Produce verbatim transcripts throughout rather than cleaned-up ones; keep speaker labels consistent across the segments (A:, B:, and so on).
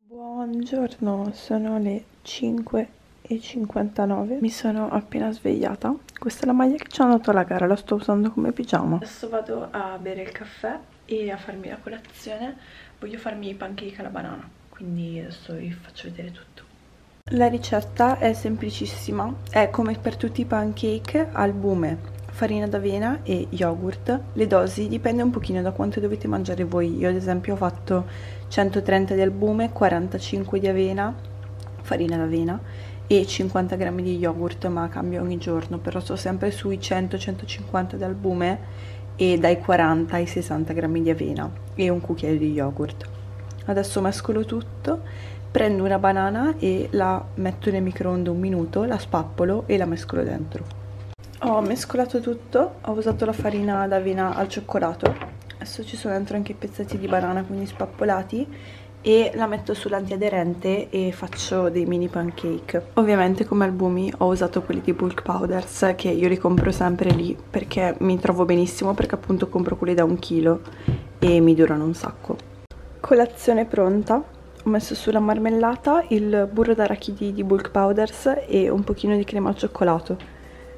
A: Buongiorno, sono le cinque e cinquantanove, mi sono appena svegliata. Questa è la maglia che ci hanno dato alla gara, la sto usando come pigiama. Adesso vado a bere il caffè e a farmi la colazione. Voglio farmi i pancake alla banana, quindi adesso vi faccio vedere tutto. La ricetta è semplicissima, è come per tutti i pancake: albume, farina d'avena e yogurt. Le dosi dipende un pochino da quanto dovete mangiare voi. Io ad esempio ho fatto centotrenta di albume, quarantacinque di avena, farina d'avena e cinquanta grammi di yogurt, ma cambia ogni giorno, però sto sempre sui cento centocinquanta di albume e dai quaranta ai sessanta grammi di avena e un cucchiaio di yogurt. Adesso mescolo tutto, prendo una banana e la metto nel microonde un minuto, la spappolo e la mescolo dentro. Ho mescolato tutto, ho usato la farina d'avena al cioccolato. Adesso ci sono dentro anche i pezzetti di banana, quindi spappolati, e la metto sull'antiaderente e faccio dei mini pancake. Ovviamente come albumi ho usato quelli di Bulk Powders, che io li compro sempre lì perché mi trovo benissimo, perché appunto compro quelli da un chilo e mi durano un sacco. Colazione pronta. Ho messo sulla marmellata il burro d'arachidi di Bulk Powders e un pochino di crema al cioccolato.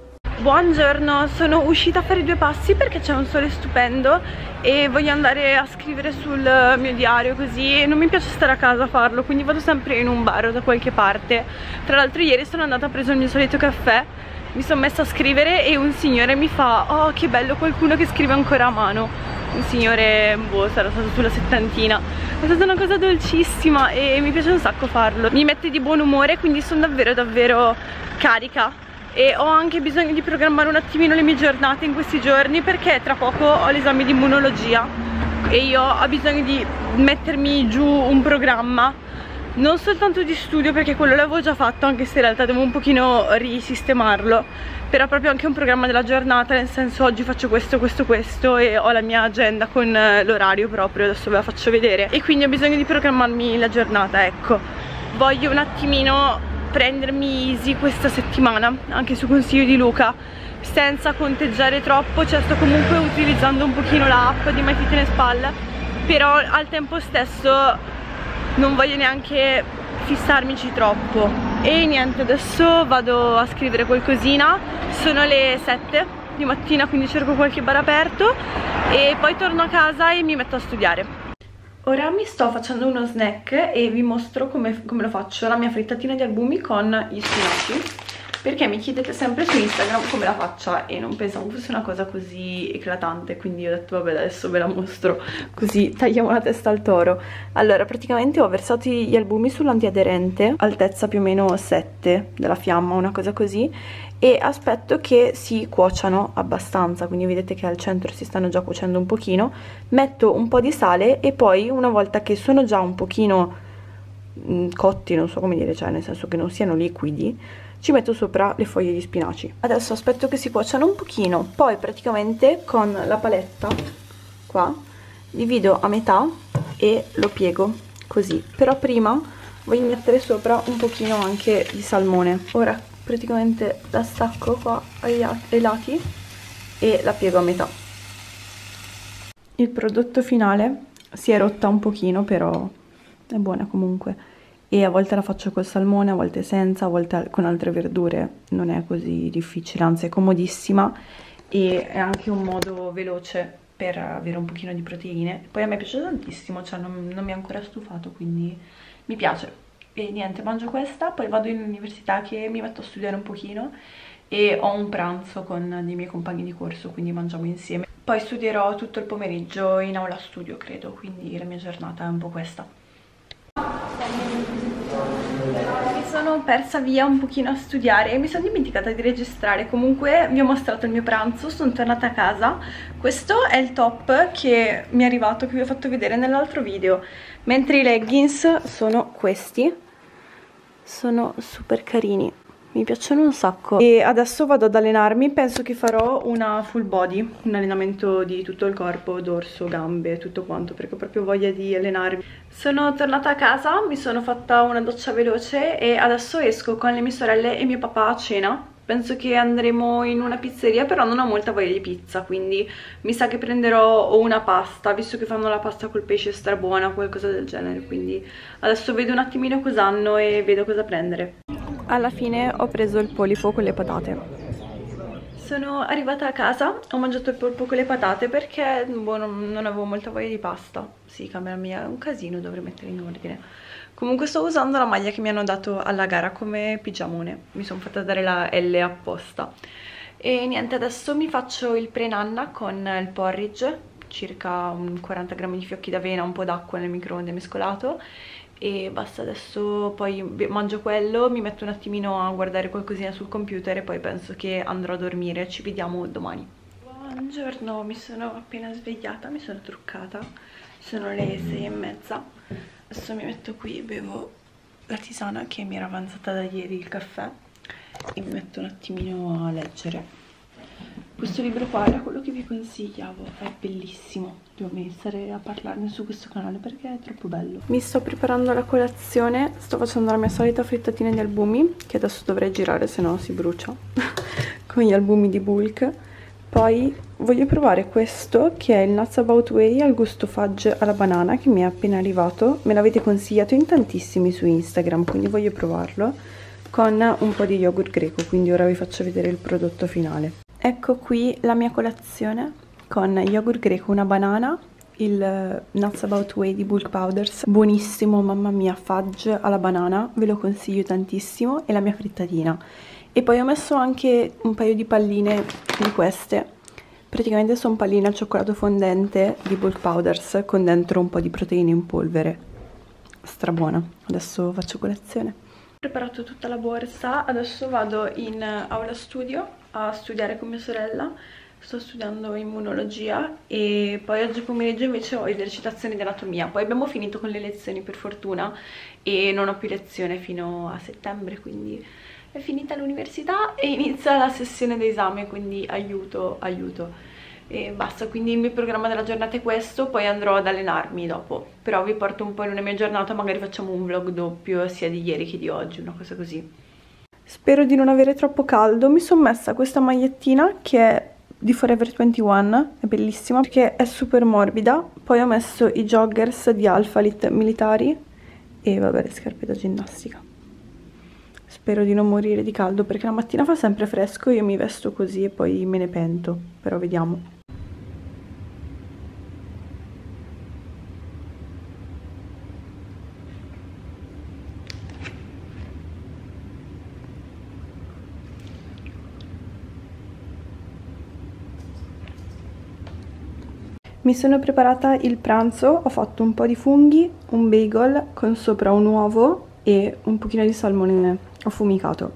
A: Buongiorno, sono uscita a fare due passi perché c'è un sole stupendo e voglio andare a scrivere sul mio diario, così non mi piace stare a casa a farlo, quindi vado sempre in un bar o da qualche parte. Tra l'altro ieri sono andata, a preso il mio solito caffè, mi sono messa a scrivere e un signore mi fa: oh, che bello, qualcuno che scrive ancora a mano. Un signore, boh, sarà stato sulla settantina. È stata una cosa dolcissima e mi piace un sacco farlo, mi mette di buon umore, quindi sono davvero davvero carica. E ho anche bisogno di programmare un attimino le mie giornate in questi giorni, perché tra poco ho l'esame di immunologia e io ho bisogno di mettermi giù un programma, non soltanto di studio, perché quello l'avevo già fatto, anche se in realtà devo un pochino risistemarlo, però proprio anche un programma della giornata, nel senso oggi faccio questo, questo, questo, e ho la mia agenda con l'orario proprio, adesso ve la faccio vedere, e quindi ho bisogno di programmarmi la giornata, ecco. Voglio un attimino prendermi easy questa settimana, anche su consiglio di Luca, senza conteggiare troppo, cioè sto comunque utilizzando un pochino l'app di MyFitnessPal, però al tempo stesso non voglio neanche fissarmici troppo. E niente, adesso vado a scrivere qualcosina, sono le sette di mattina, quindi cerco qualche bar aperto e poi torno a casa e mi metto a studiare. Ora mi sto facendo uno snack e vi mostro come, come lo faccio, la mia frittatina di albumi con gli spinaci, perché mi chiedete sempre su Instagram come la faccia e non pensavo fosse una cosa così eclatante, quindi ho detto vabbè, adesso ve la mostro, così tagliamo la testa al toro. Allora, praticamente ho versato gli albumi sull'antiaderente, altezza più o meno sette della fiamma, una cosa così, e aspetto che si cuociano abbastanza, quindi vedete che al centro si stanno già cuocendo un pochino. Metto un po' di sale e poi, una volta che sono già un pochino mh, cotti, non so come dire, cioè nel senso che non siano liquidi, ci metto sopra le foglie di spinaci. Adesso aspetto che si cuociano un pochino, poi praticamente con la paletta qua divido a metà e lo piego così, però prima voglio mettere sopra un pochino anche di salmone. Ora praticamente la stacco qua ai, ai lati e la piego a metà. Il prodotto finale si è rotta un pochino, però è buona comunque, e a volte la faccio col salmone, a volte senza, a volte con altre verdure, non è così difficile, anzi è comodissima e è anche un modo veloce per avere un pochino di proteine. Poi a me piace tantissimo, cioè non, non mi ha ancora stufato, quindi mi piace. E niente, mangio questa, poi vado in università che mi metto a studiare un pochino e ho un pranzo con dei miei compagni di corso, quindi mangiamo insieme. Poi studierò tutto il pomeriggio in aula studio, credo, quindi la mia giornata è un po' questa. Mi sono persa via un pochino a studiare e mi sono dimenticata di registrare. Comunque vi ho mostrato il mio pranzo, sono tornata a casa. Questo è il top che mi è arrivato, che vi ho fatto vedere nell'altro video, mentre i leggings sono questi. Sono super carini, mi piacciono un sacco. E adesso vado ad allenarmi, penso che farò una full body, un allenamento di tutto il corpo, dorso, gambe, tutto quanto, perché ho proprio voglia di allenarmi. Sono tornata a casa, mi sono fatta una doccia veloce e adesso esco con le mie sorelle e mio papà a cena, penso che andremo in una pizzeria, però non ho molta voglia di pizza, quindi mi sa che prenderò o una pasta, visto che fanno la pasta col pesce strabuona, qualcosa del genere, quindi adesso vedo un attimino cosa hanno e vedo cosa prendere. Alla fine ho preso il polipo con le patate. Sono arrivata a casa, ho mangiato il polpo con le patate perché boh, non, non avevo molta voglia di pasta. Sì, camera mia, è un casino, dovrei mettere in ordine. Comunque sto usando la maglia che mi hanno dato alla gara come pigiamone, mi sono fatta dare la L apposta. E niente, adesso mi faccio il pre-nanna con il porridge, circa un quaranta grammi di fiocchi d'avena, un po' d'acqua nel microonde mescolato, e basta. Adesso poi mangio quello, mi metto un attimino a guardare qualcosina sul computer e poi penso che andrò a dormire. Ci vediamo domani. Buongiorno, mi sono appena svegliata, mi sono truccata, sono le sei e mezza. Adesso mi metto qui, bevo la tisana che mi era avanzata da ieri, il caffè, e mi metto un attimino a leggere. Questo libro qua era quello che vi consigliavo, è bellissimo, devo iniziare a parlarne su questo canale perché è troppo bello. Mi sto preparando la colazione, sto facendo la mia solita frittatina di albumi, che adesso dovrei girare se no si brucia, con gli albumi di Bulk. Poi voglio provare questo, che è il Nuts About Way al gusto fudge alla banana, che mi è appena arrivato, me l'avete consigliato in tantissimi su Instagram, quindi voglio provarlo, con un po' di yogurt greco, quindi ora vi faccio vedere il prodotto finale. Ecco qui la mia colazione con yogurt greco, una banana, il Nuts About Way di Bulk Powders, buonissimo, mamma mia, fudge alla banana, ve lo consiglio tantissimo, e la mia frittatina. E poi ho messo anche un paio di palline di queste, praticamente sono palline al cioccolato fondente di Bulk Powders con dentro un po' di proteine in polvere, strabuona. Adesso faccio colazione. Ho preparato tutta la borsa, adesso vado in aula studio a studiare con mia sorella, sto studiando immunologia e poi oggi pomeriggio invece ho esercitazioni di anatomia. Poi abbiamo finito con le lezioni per fortuna e non ho più lezione fino a settembre, quindi è finita l'università e inizia la sessione d'esame, quindi aiuto, aiuto. E basta, quindi il mio programma della giornata è questo, poi andrò ad allenarmi dopo. Però vi porto un po' in una mia giornata, magari facciamo un vlog doppio sia di ieri che di oggi, una cosa così. Spero di non avere troppo caldo, mi sono messa questa magliettina che è di Forever ventuno, è bellissima perché è super morbida. Poi ho messo i joggers di Alphalete militari e vabbè le scarpe da ginnastica. Spero di non morire di caldo perché la mattina fa sempre fresco, io mi vesto così e poi me ne pento, però vediamo. Mi sono preparata il pranzo, ho fatto un po' di funghi, un bagel con sopra un uovo e un pochino di salmone affumicato.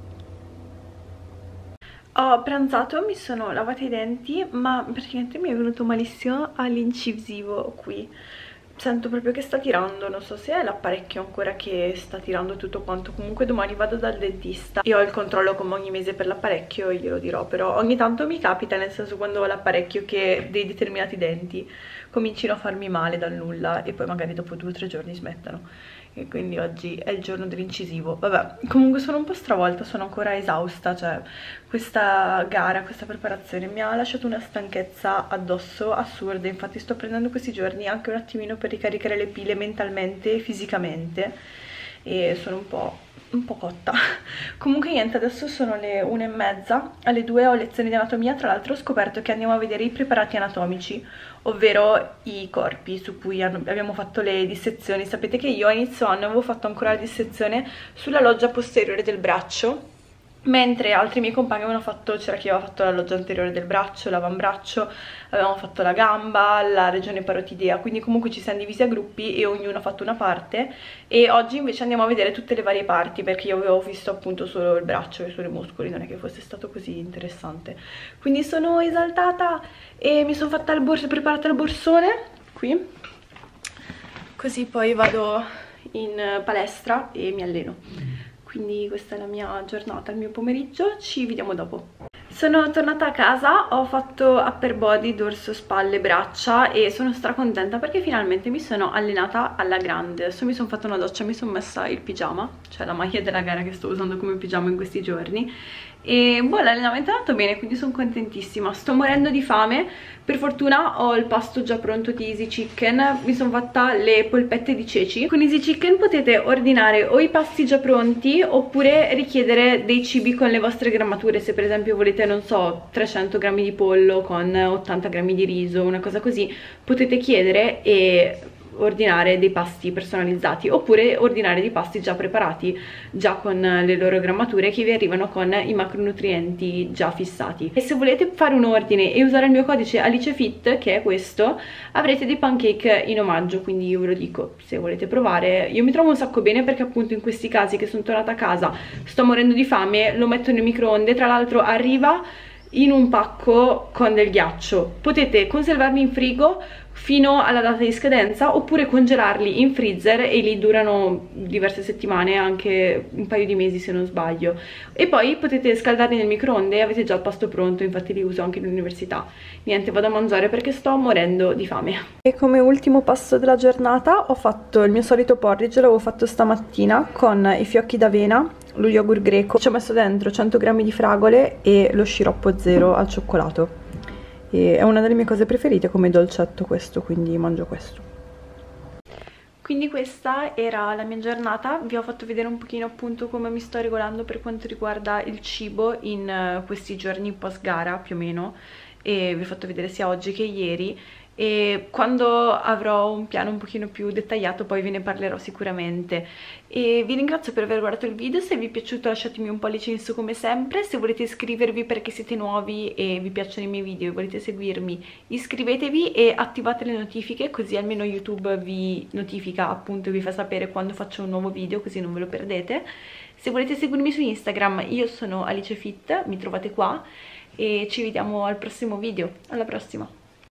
A: Ho pranzato, mi sono lavata i denti, ma praticamente mi è venuto malissimo all'incisivo qui. Sento proprio che sta tirando, non so se è l'apparecchio ancora che sta tirando tutto quanto. Comunque domani vado dal dentista e ho il controllo come ogni mese per l'apparecchio e glielo dirò. Però ogni tanto mi capita, nel senso quando ho l'apparecchio, che dei determinati denti comincino a farmi male dal nulla e poi magari dopo due o tre giorni smettano. E quindi oggi è il giorno dell'incisivo. Vabbè, comunque sono un po' stravolta, sono ancora esausta, cioè questa gara, questa preparazione mi ha lasciato una stanchezza addosso assurda. Infatti sto prendendo questi giorni anche un attimino per ricaricare le pile mentalmente e fisicamente e sono un po', un po' cotta. Comunque niente, adesso sono le una e mezza, alle due ho lezioni di anatomia. Tra l'altro ho scoperto che andiamo a vedere i preparati anatomici, ovvero i corpi su cui abbiamo fatto le dissezioni. Sapete che io a inizio anno avevo fatto ancora la dissezione sulla loggia posteriore del braccio, mentre altri miei compagni avevano fatto, c'era chi aveva fatto la loggia anteriore del braccio, l'avambraccio, avevamo fatto la gamba, la regione parotidea, quindi comunque ci siamo divisi a gruppi e ognuno ha fatto una parte. E oggi invece andiamo a vedere tutte le varie parti, perché io avevo visto appunto solo il braccio e solo i muscoli, non è che fosse stato così interessante. Quindi sono esaltata e mi sono fatta il borso, preparata il borsone qui, così poi vado in palestra e mi alleno. Quindi questa è la mia giornata, il mio pomeriggio, ci vediamo dopo. Sono tornata a casa, ho fatto upper body, dorso, spalle, braccia e sono stracontenta perché finalmente mi sono allenata alla grande. Adesso mi sono fatta una doccia, mi sono messa il pigiama, cioè la maglia della gara che sto usando come pigiama in questi giorni, e boh, l'allenamento è andato bene, quindi sono contentissima. Sto morendo di fame, per fortuna ho il pasto già pronto di Easy Chicken. Mi sono fatta le polpette di ceci. Con Easy Chicken potete ordinare o i pasti già pronti oppure richiedere dei cibi con le vostre grammature. Se per esempio volete, non so, trecento grammi di pollo con ottanta grammi di riso, una cosa così, potete chiedere e ordinare dei pasti personalizzati, oppure ordinare dei pasti già preparati, già con le loro grammature, che vi arrivano con i macronutrienti già fissati. E se volete fare un ordine e usare il mio codice AliceFit, che è questo, avrete dei pancake in omaggio, quindi io ve lo dico, se volete provare. Io mi trovo un sacco bene perché appunto in questi casi che sono tornata a casa, sto morendo di fame, lo metto nel microonde, tra l'altro arriva in un pacco con del ghiaccio. Potete conservarli in frigo fino alla data di scadenza oppure congelarli in freezer e li durano diverse settimane, anche un paio di mesi se non sbaglio, e poi potete scaldarli nel microonde e avete già il pasto pronto. Infatti li uso anche in università. Niente, vado a mangiare perché sto morendo di fame. E come ultimo pasto della giornata ho fatto il mio solito porridge, l'avevo fatto stamattina con i fiocchi d'avena, lo yogurt greco, ci ho messo dentro cento grammi di fragole e lo sciroppo zero al cioccolato. E è una delle mie cose preferite come dolcetto questo, quindi mangio questo. Quindi questa era la mia giornata. Vi ho fatto vedere un pochino appunto come mi sto regolando per quanto riguarda il cibo in uh, questi giorni post gara più o meno, e vi ho fatto vedere sia oggi che ieri, e quando avrò un piano un pochino più dettagliato poi ve ne parlerò sicuramente. E vi ringrazio per aver guardato il video. Se vi è piaciuto lasciatemi un pollice in su come sempre. Se volete iscrivervi perché siete nuovi e vi piacciono i miei video e volete seguirmi, iscrivetevi e attivate le notifiche, così almeno YouTube vi notifica appunto e vi fa sapere quando faccio un nuovo video, così non ve lo perdete. Se volete seguirmi su Instagram, io sono AliceFit, mi trovate qua, e ci vediamo al prossimo video. Alla prossima!